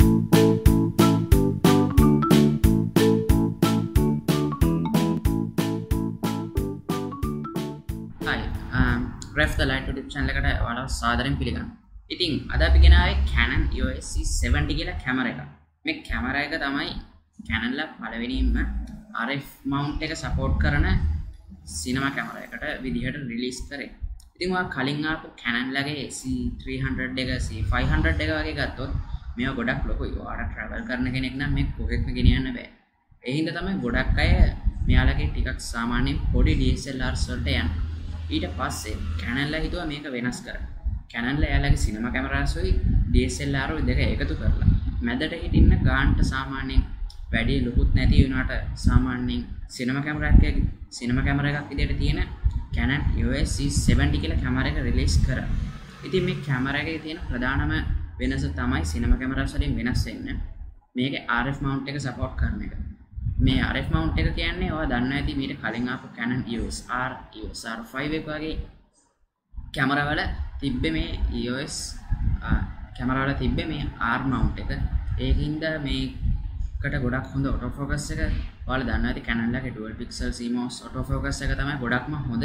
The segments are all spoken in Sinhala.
Hi, Ref the Light YouTube channel එකට ඔයාලව සාදරයෙන් පිළිගන්නවා. ඉතින් අද අපි ගෙන ආවේ Canon EOS C70 කියලා කැමරා එකක්. මේ කැමරා එක තමයි Canon ලා පළවෙනිම RF mount එක support කරන cinema කැමරා එකට විදිහට රිලීස් කරේ. ඉතින් ඔයා කලින් ආපු Canon ලගේ C300 එක C500 එක වගේ ගත්තොත් මේවා ගොඩක් ලොකුයි. ඔයාලා travel කරන කෙනෙක් නම් මේ කොහෙත්ම ගෙනියන්න බෑ. ඒ හින්දා තමයි ගොඩක් අය මෙයාලගේ ටිකක් සාමාන්‍යයෙන් පොඩි DSLRs වලට යන්නේ. ඊට පස්සේ Canon ලා හිතුවා මේක වෙනස් කරන්න. Canon ලා එයාලගේ සිනමා කැමරාස්වයි DSLR දෙක එකතු කරලා මැදට හිටින්න ගානට සාමාන්‍යයෙන් වැඩි ලොකුත් නැති වුණාට සාමාන්‍යයෙන් සිනමා කැමරා එකක් විදිහට තියෙන Canon EOS C70 කියලා කැමරා එක රිලීස් කරා. ඉතින් මේ කැමරා එකේ තියෙන ප්‍රධානම වෙනස තමයි සිනමා කැමරාස් වලින් වෙනස් වෙන්නේ මේකේ RF mount එක support කරන එක. මේ RF mount එක කියන්නේ ඔයා දන්නවා ඇති මීට කලින් ආපු Canon EOS R, EOS R5 එක වගේ කැමරා වල තිබ්බේ මේ EOS කැමරා වල තිබ්බේ මේ R mount එක. ඒකින්ද මේකට ගොඩක් හොඳ auto focus එක ඔයාලා දන්නවා ඇති Canon ලගේ dual pixel CMOS auto focus එක තමයි ගොඩක්ම හොඳ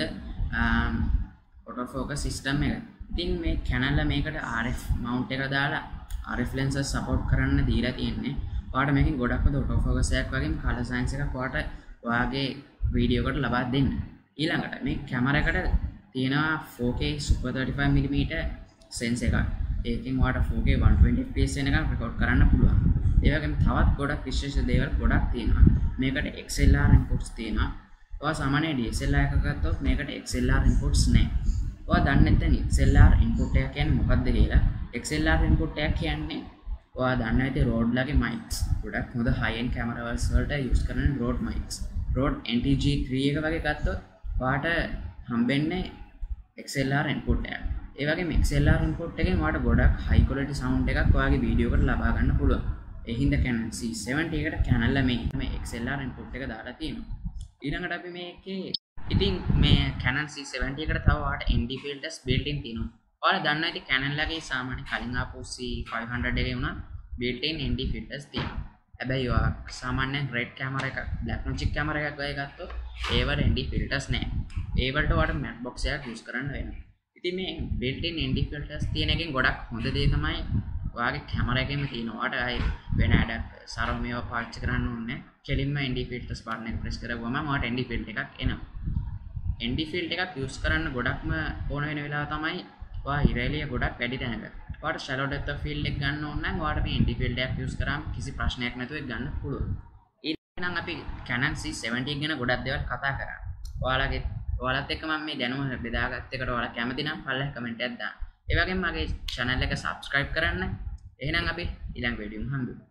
auto focus system එක. ඉතින් මේ Canon ලා මේකට RF mount එක දාලා RF lenses support කරන්න දීලා තියෙන්නේ. ඔයාලට මේකෙන් ගොඩක් හොඳ auto focus එකක් වගේම color science එකක් ඔයාලට ඔයාගේ වීඩියෝ එකට ලබා දෙන්න. ඊළඟට මේ කැමරා එකට තියෙනවා 4K super 35mm sensor එකක්. ඒකෙන් ඔයාලට 4K 120 fps එකක් record කරන්න පුළුවන්. ඒ වගේම තවත් ගොඩක් විශේෂ දේවල් ගොඩක් තියෙනවා. මේකට XLR inputs තියෙනවා. ඔයා සාමාන්‍ය DSLR එකක් ගත්තොත් මේකට XLR inputs නැහැ. ඔයා දන්නේ නැත්නම් XLR input එක කියන්නේ මොකක්ද කියලා? XLR input එක කියන්නේ ඔයා දන්න ඇති Rode ලගේ mics ගොඩක් හොඳ high end cameras වලට use කරන Rode mics Rode NTG3 එක වගේ ගත්තොත් ඔයාට හම්බෙන්නේ XLR input එකක්. ඒ වගේම XLR input එකෙන් ඔයාට ගොඩක් high quality sound එකක් ඔයාගේ වීඩියෝ එකට ලබා ගන්න පුළුවන්. ඒ හින්දා Canon C70 එකට Canon ලා මේ XLR input එක දාලා තියෙනවා. ඊළඟට අපි මේකේ ඉතින් මේ Canon C70 එකට තව ඔයාට ND filters built in තියෙනවා. ඔයාලා දන්නා ඇති Canon ලගේ සාමාන්‍ය කලින් ආපු C500 එකේ වුණා built in ND filters තියෙනවා. හැබැයි ඔයා සාමාන්‍යයෙන් red camera එකක් Blackmagic camera එකක් වගේ ගත්තොත් ඒවට ND filters නැහැ. ඒ වලට ඔයාට matte box එකක් use කරන්න වෙනවා. ඉතින් මේ built in ND filters තියෙන එකෙන් ගොඩක් හොඳ දේ තමයි ඔයාගේ camera එකේම තියෙනවා. ඔයාට ආයේ වෙන adapter සරව මේවා පාවිච්චි කරන්න ඕනේ නැහැ. කෙලින්ම ND filters button එක press කරගුවම ඔයාට ND filter එකක් එනවා. ND filter එකක් use කරන්න ගොඩක්ම ඕන වෙන වෙලාව තමයි ඔයා ඉරේලිය ගොඩක් වැඩි තැනක. ඔයාට shallow depth of field එක ගන්න ඕන නම් ඔයාට මේ ND filter එකක් use කරාම කිසි ප්‍රශ්නයක් නැතුව ඒක ගන්න පුළුවන්. ඊළඟ අපි Canon C70 ගැන ගොඩක් දේවල් කතා කරා. ඔයාලත් එක්ක මම මේ දැනුම බෙදාගත්ත එකට ඔයාලා කැමති නම් පල්ලෙහා කමෙන්ට් එකක් දාන්න. ඒ වගේම මගේ channel එක subscribe කරන්න. එහෙනම් අපි ඊළඟ වීඩියෝෙන් හම්බෙමු.